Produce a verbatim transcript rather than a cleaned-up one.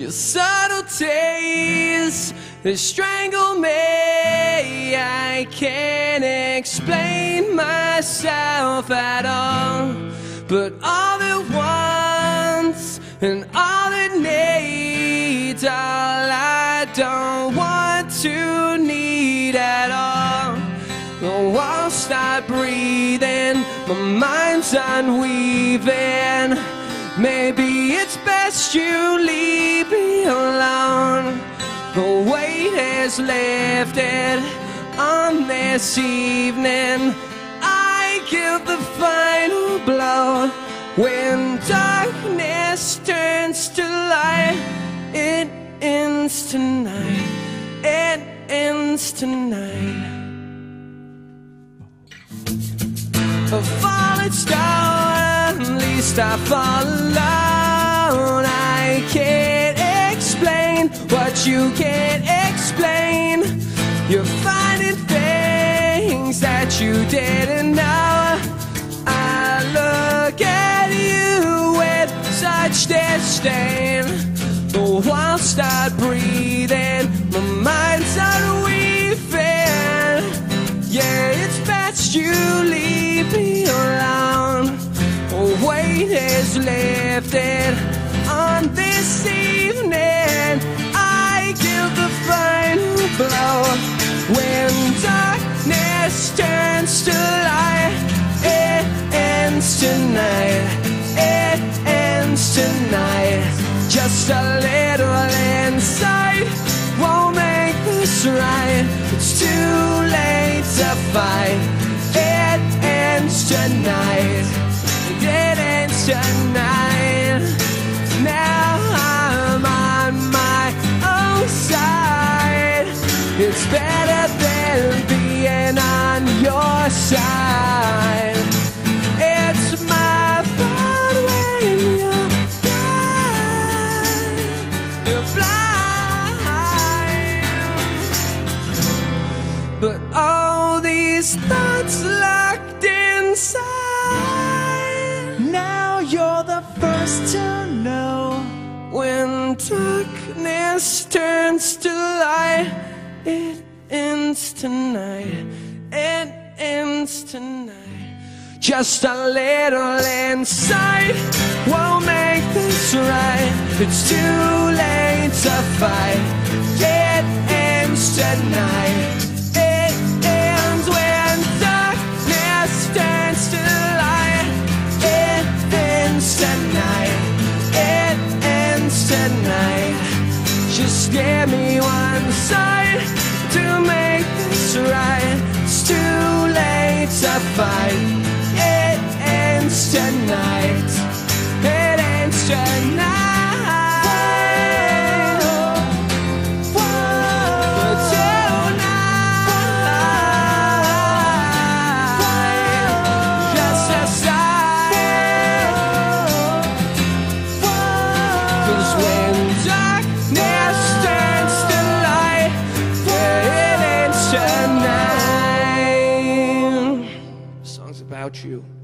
Your subtleties, they strangle me. I can't explain myself at all, but all at once and all it needs, all I don't want to need at all. The walls start breathing, my mind's unweaving. Maybe it's best you leave me alone. The weight is lifted on this evening. I give the final blow. When darkness turns to light, it ends tonight. It ends tonight. A falling star, at least I fall alone. I can't explain what you can't explain. You're finding things that you didn't know. I look at you with such disdain. The walls start breathing, my mind's unweaving. Yeah, it's best you leave me alone. A weight is lifted on this evening. I give the final blow. When darkness turns to light, it ends tonight. It ends tonight. Just a little insight won't make this right. It's too late to fight. It ends tonight. It ends tonight. Now I'm on my own side. It's better than being on your side. It's my fault when you're blind. You're blind. But all these thoughts locked inside. Now you're the first to know. When darkness turns to light, it ends tonight. It ends tonight. Just a little insight won't make this right. It's too late to fight. It ends tonight. It ends when darkness turns to light. It ends tonight. It ends tonight. Just give me one sight to make this right. It's too late to fight. It ends tonight. It ends tonight. About you.